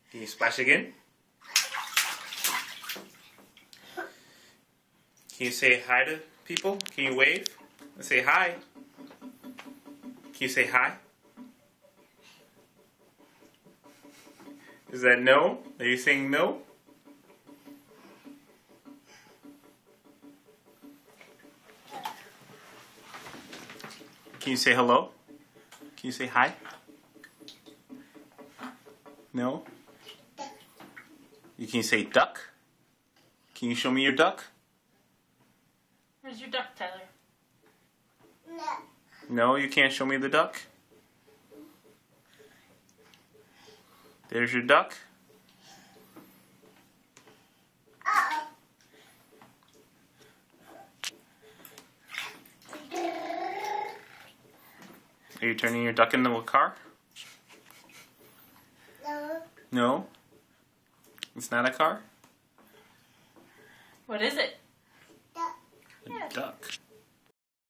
Can you splash again? Can you say hi to people? Can you wave? Let's say hi. Can you say hi? Is that no? Are you saying no? Can you say hello? Can you say hi? No? Can you say duck? Can you show me your duck? Where's your duck, Tyler? No. No, you can't show me the duck? There's your duck. Uh-oh. Are you turning your duck into a car? No. No? It's not a car? What is it? Duck. A duck.